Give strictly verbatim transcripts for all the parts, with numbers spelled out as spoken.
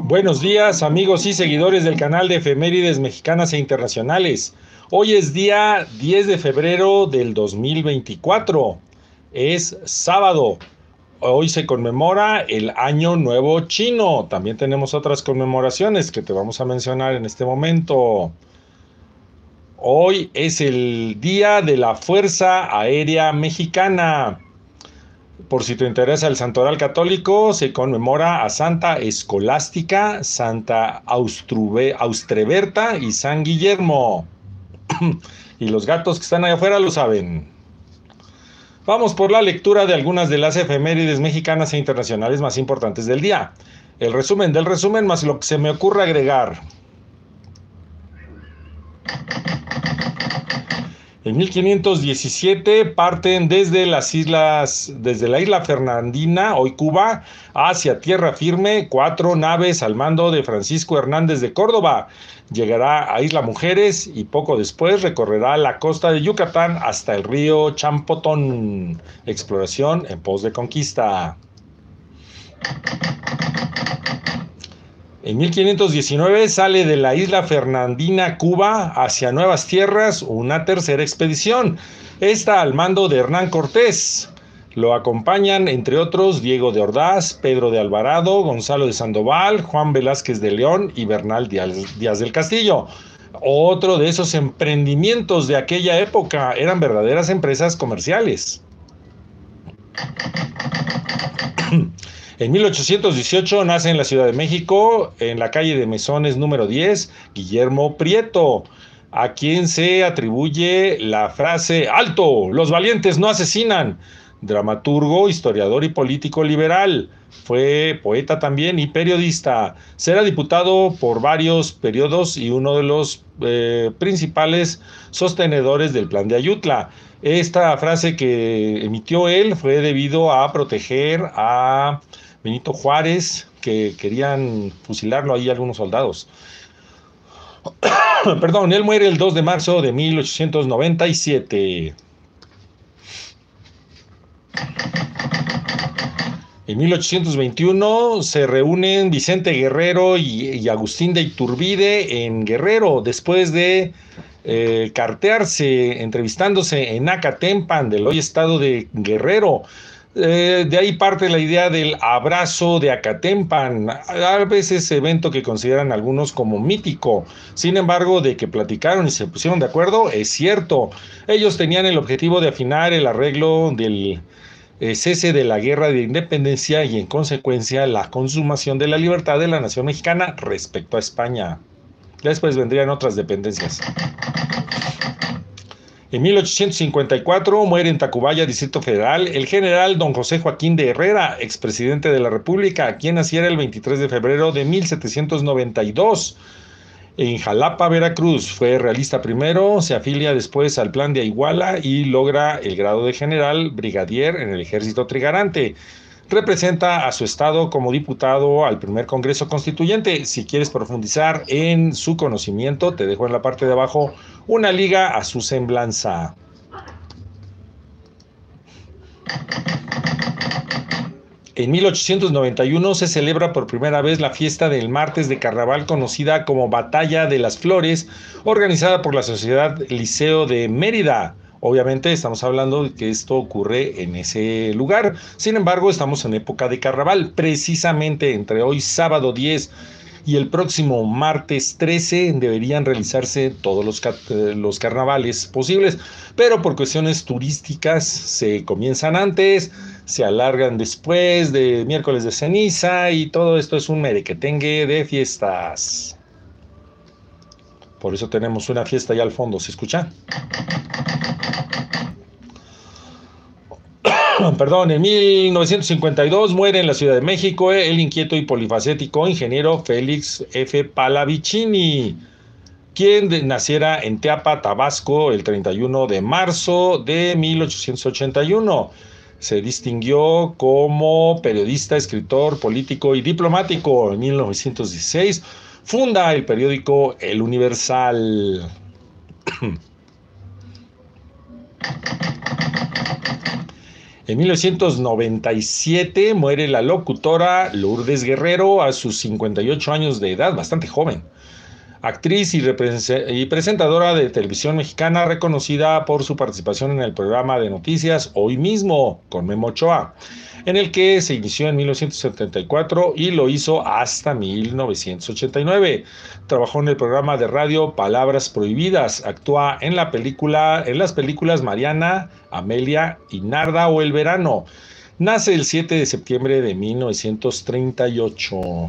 Buenos días, amigos y seguidores del canal de Efemérides Mexicanas e Internacionales. Hoy es día diez de febrero del dos mil veinticuatro. Es sábado. Hoy se conmemora el Año Nuevo Chino. También tenemos otras conmemoraciones que te vamos a mencionar en este momento. Hoy es el Día de la Fuerza Aérea Mexicana. Por si te interesa el santoral católico, se conmemora a Santa Escolástica, Santa Austrube, Austreberta y San Guillermo. Y los gatos que están allá afuera lo saben. Vamos por la lectura de algunas de las efemérides mexicanas e internacionales más importantes del día. El resumen del resumen más lo que se me ocurre agregar. En mil quinientos diecisiete parten desde las islas, desde la isla Fernandina, hoy Cuba, hacia tierra firme, cuatro naves al mando de Francisco Hernández de Córdoba. Llegará a Isla Mujeres y poco después recorrerá la costa de Yucatán hasta el río Champotón. Exploración en pos de conquista. En mil quinientos diecinueve sale de la isla Fernandina, Cuba, hacia nuevas tierras una tercera expedición, esta al mando de Hernán Cortés. Lo acompañan, entre otros, Diego de Ordaz, Pedro de Alvarado, Gonzalo de Sandoval, Juan Velázquez de León y Bernal Díaz, Díaz del Castillo. Otro de esos emprendimientos de aquella época eran verdaderas empresas comerciales. En mil ochocientos dieciocho nace en la Ciudad de México, en la calle de Mesones número diez, Guillermo Prieto, a quien se atribuye la frase "¡Alto! ¡Los valientes no asesinan!". Dramaturgo, historiador y político liberal. Fue poeta también y periodista. Será diputado por varios periodos y uno de los eh, principales sostenedores del Plan de Ayutla. Esta frase que emitió él fue debido a proteger a Benito Juárez, que querían fusilarlo ahí algunos soldados. Perdón, él muere el dos de marzo de mil ochocientos noventa y siete. En mil ochocientos veintiuno se reúnen Vicente Guerrero y, y Agustín de Iturbide en Guerrero, después de eh, cartearse, entrevistándose en Acatempan, del hoy estado de Guerrero. Eh, de ahí parte la idea del abrazo de Acatempan, a veces evento que consideran algunos como mítico. Sin embargo, de que platicaron y se pusieron de acuerdo, es cierto. Ellos tenían el objetivo de afinar el arreglo del eh, cese de la guerra de independencia y, en consecuencia, la consumación de la libertad de la nación mexicana respecto a España. Después vendrían otras dependencias. En mil ochocientos cincuenta y cuatro muere en Tacubaya, Distrito Federal, el general don José Joaquín de Herrera, expresidente de la República, quien naciera el veintitrés de febrero de mil setecientos noventa y dos. En Jalapa, Veracruz, fue realista primero, se afilia después al Plan de Iguala y logra el grado de general brigadier en el Ejército Trigarante. Representa a su estado como diputado al primer Congreso Constituyente. Si quieres profundizar en su conocimiento, te dejo en la parte de abajo una liga a su semblanza. En mil ochocientos noventa y uno se celebra por primera vez la fiesta del martes de carnaval, conocida como Batalla de las Flores, organizada por la Sociedad Liceo de Mérida. Obviamente estamos hablando de que esto ocurre en ese lugar. Sin embargo, estamos en época de carnaval. Precisamente entre hoy, sábado diez, y el próximo martes trece deberían realizarse todos los, los carnavales posibles, pero por cuestiones turísticas se comienzan antes, se alargan después de miércoles de ceniza, y todo esto es un merequetengue de fiestas. Por eso tenemos una fiesta allá al fondo, ¿se escucha? Perdón, en mil novecientos cincuenta y dos muere en la Ciudad de México el inquieto y polifacético ingeniero Félix F. Pallavicini, quien naciera en Teapa, Tabasco, el treinta y uno de marzo de mil ochocientos ochenta y uno. Se distinguió como periodista, escritor, político y diplomático. En mil novecientos dieciséis funda el periódico El Universal. En mil novecientos noventa y siete muere la locutora Lourdes Guerrero a sus cincuenta y ocho años de edad, bastante joven. Actriz y, y presentadora de televisión mexicana, reconocida por su participación en el programa de noticias Hoy Mismo con Memo Ochoa, en el que se inició en mil novecientos setenta y cuatro y lo hizo hasta mil novecientos ochenta y nueve. Trabajó en el programa de radio Palabras Prohibidas. Actúa en la película, en las películas Mariana, Amelia y Narda o El Verano. Nace el siete de septiembre de mil novecientos treinta y ocho.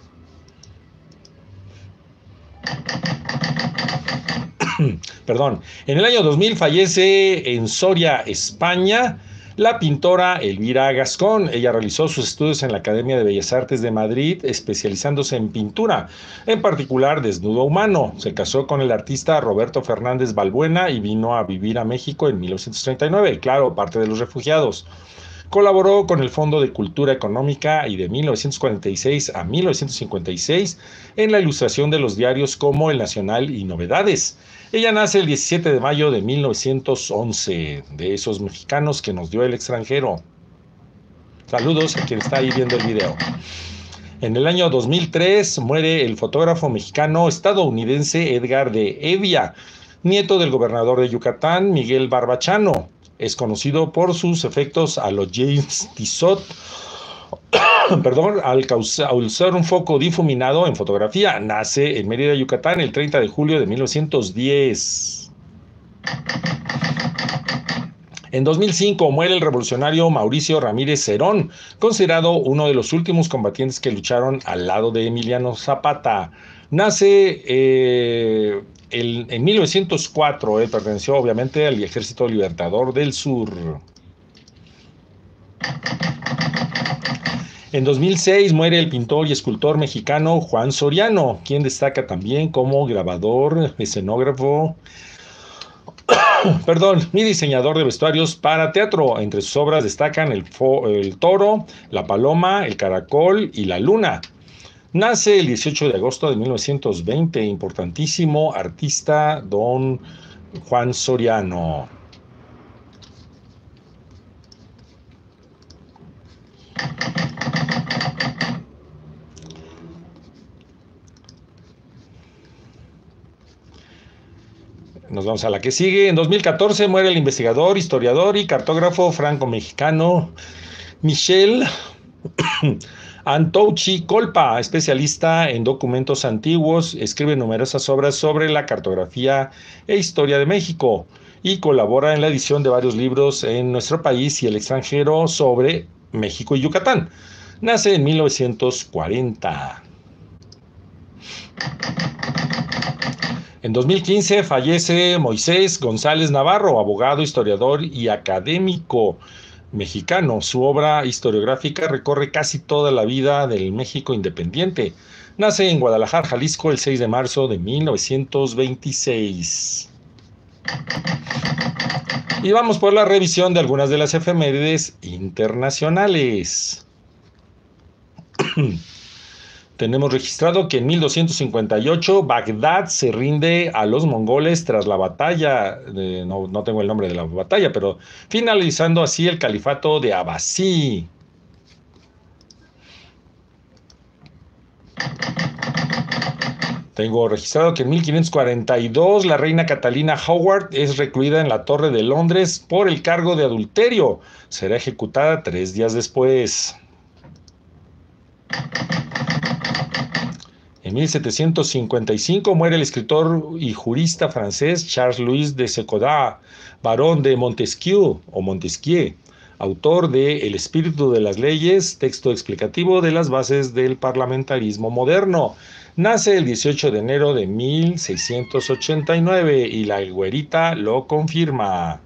Perdón. En el año dos mil fallece en Soria, España, la pintora Elvira Gascón. Ella realizó sus estudios en la Academia de Bellas Artes de Madrid, especializándose en pintura, en particular desnudo humano. Se casó con el artista Roberto Fernández Balbuena y vino a vivir a México en mil novecientos treinta y nueve, claro, parte de los refugiados. Colaboró con el Fondo de Cultura Económica y de mil novecientos cuarenta y seis a mil novecientos cincuenta y seis en la ilustración de los diarios como El Nacional y Novedades. Ella nace el diecisiete de mayo de mil novecientos once, de esos mexicanos que nos dio el extranjero. Saludos a quien está ahí viendo el video. En el año dos mil tres muere el fotógrafo mexicano estadounidense Edgar de Evia, nieto del gobernador de Yucatán, Miguel Barbachano. Es conocido por sus efectos a los James Tissot, perdón, al causar un foco difuminado en fotografía. Nace en Mérida, Yucatán, el treinta de julio de mil novecientos diez. En dos mil cinco muere el revolucionario Mauricio Ramírez Cerón, considerado uno de los últimos combatientes que lucharon al lado de Emiliano Zapata. Nace eh, el, en mil novecientos cuatro, eh, perteneció obviamente al Ejército Libertador del Sur. En dos mil seis muere el pintor y escultor mexicano Juan Soriano, quien destaca también como grabador, escenógrafo, perdón, y diseñador de vestuarios para teatro. Entre sus obras destacan el, el toro, la paloma, el caracol y la luna. Nace el dieciocho de agosto de mil novecientos veinte, importantísimo artista don Juan Soriano. Nos vamos a la que sigue. En dos mil catorce muere el investigador, historiador y cartógrafo franco-mexicano Michel Antouchi Colpa, especialista en documentos antiguos. Escribe numerosas obras sobre la cartografía e historia de México y colabora en la edición de varios libros en nuestro país y el extranjero sobre México y Yucatán. Nace en mil novecientos cuarenta. En dos mil quince fallece Moisés González Navarro, abogado, historiador y académico mexicano. Su obra historiográfica recorre casi toda la vida del México independiente. Nace en Guadalajara, Jalisco, el seis de marzo de mil novecientos veintiséis. Y vamos por la revisión de algunas de las efemérides internacionales. Tenemos registrado que en mil doscientos cincuenta y ocho Bagdad se rinde a los mongoles tras la batalla, eh, no, no tengo el nombre de la batalla, pero finalizando así el califato de Abbasí. Tengo registrado que en mil quinientos cuarenta y dos la reina Catalina Howard es recluida en la Torre de Londres por el cargo de adulterio. Será ejecutada tres días después. En mil setecientos cincuenta y cinco muere el escritor y jurista francés Charles-Louis de Sequoia, barón de Montesquieu o Montesquieu, autor de El espíritu de las leyes, texto explicativo de las bases del parlamentarismo moderno. Nace el dieciocho de enero de mil seiscientos ochenta y nueve y la güerita lo confirma.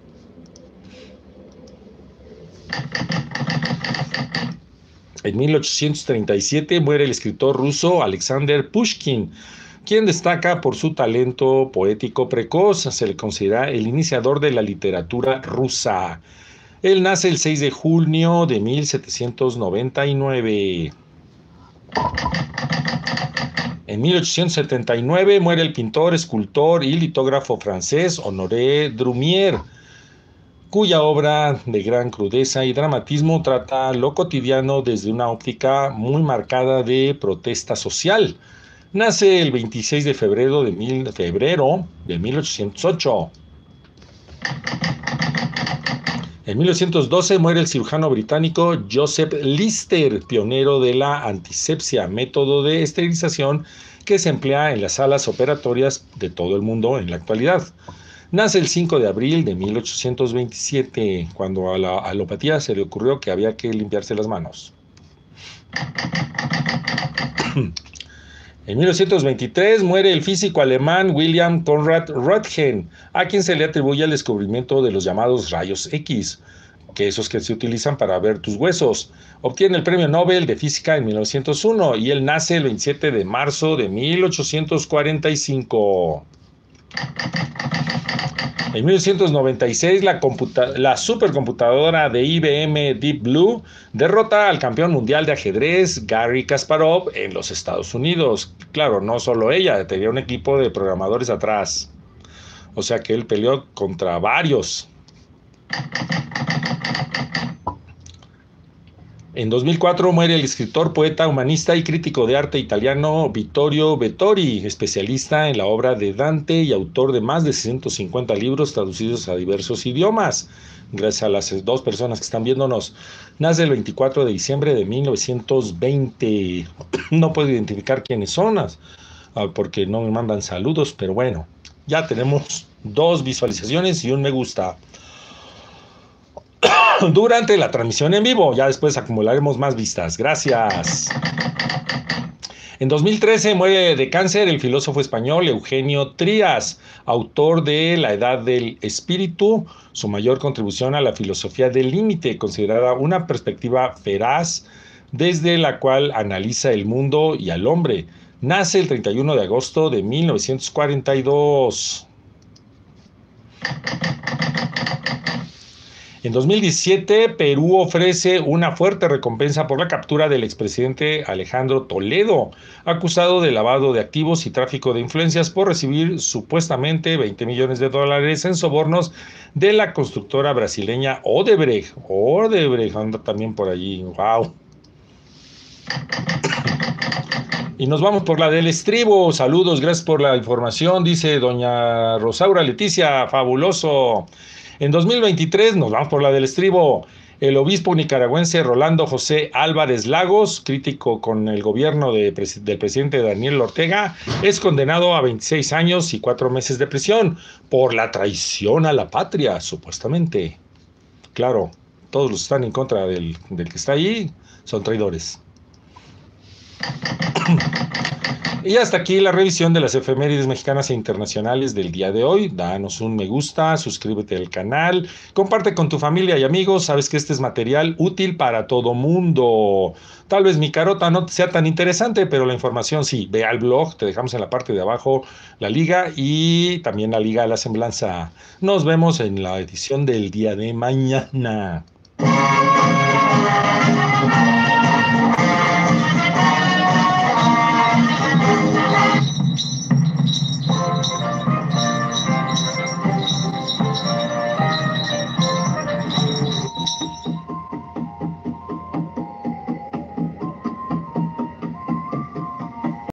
En mil ochocientos treinta y siete muere el escritor ruso Alexander Pushkin, quien destaca por su talento poético precoz. Se le considera el iniciador de la literatura rusa. Él nace el seis de junio de mil setecientos noventa y nueve. En mil ochocientos setenta y nueve muere el pintor, escultor y litógrafo francés Honoré Drumier, cuya obra de gran crudeza y dramatismo trata lo cotidiano desde una óptica muy marcada de protesta social. Nace el veintiséis de febrero de, mil, febrero de mil ochocientos ocho. En mil novecientos doce muere el cirujano británico Joseph Lister, pionero de la antisepsia, método de esterilización que se emplea en las salas operatorias de todo el mundo en la actualidad. Nace el cinco de abril de mil ochocientos veintisiete, cuando a la alopatía se le ocurrió que había que limpiarse las manos. En mil novecientos veintitrés muere el físico alemán William Conrad Röntgen, a quien se le atribuye el descubrimiento de los llamados rayos X, que esos que se utilizan para ver tus huesos. Obtiene el premio Nobel de Física en mil novecientos uno y él nace el veintisiete de marzo de mil ochocientos cuarenta y cinco. En mil novecientos noventa y seis, la, la supercomputadora de I B M Deep Blue derrota al campeón mundial de ajedrez Garry Kasparov en los Estados Unidos. Claro, no solo ella, tenía un equipo de programadores atrás. O sea que él peleó contra varios. En dos mil cuatro muere el escritor, poeta, humanista y crítico de arte italiano Vittorio Vettori, especialista en la obra de Dante y autor de más de ciento cincuenta libros traducidos a diversos idiomas. Gracias a las dos personas que están viéndonos. Nace el veinticuatro de diciembre de mil novecientos veinte. No puedo identificar quiénes son, porque no me mandan saludos, pero bueno, ya tenemos dos visualizaciones y un me gusta durante la transmisión en vivo. Ya después acumularemos más vistas. Gracias. En dos mil trece muere de cáncer el filósofo español Eugenio Trías, autor de La Edad del Espíritu, su mayor contribución a la filosofía del límite, considerada una perspectiva feraz desde la cual analiza el mundo y al hombre. Nace el treinta y uno de agosto de mil novecientos cuarenta y dos. En dos mil diecisiete, Perú ofrece una fuerte recompensa por la captura del expresidente Alejandro Toledo, acusado de lavado de activos y tráfico de influencias por recibir supuestamente veinte millones de dólares en sobornos de la constructora brasileña Odebrecht. Odebrecht anda también por allí. ¡Wow! Y nos vamos por la del estribo. Saludos, gracias por la información, dice doña Rosaura Leticia. Fabuloso. En dos mil veintitrés nos vamos por la del estribo. El obispo nicaragüense Rolando José Álvarez Lagos, crítico con el gobierno de, del presidente Daniel Ortega, es condenado a veintiséis años y cuatro meses de prisión por la traición a la patria, supuestamente. Claro, todos los que están en contra del, del que está ahí son traidores. Y hasta aquí la revisión de las efemérides mexicanas e internacionales del día de hoy. Danos un me gusta, suscríbete al canal, comparte con tu familia y amigos. Sabes que este es material útil para todo mundo. Tal vez mi carota no sea tan interesante, pero la información sí. Ve al blog, te dejamos en la parte de abajo la liga y también la liga de la semblanza. Nos vemos en la edición del día de mañana.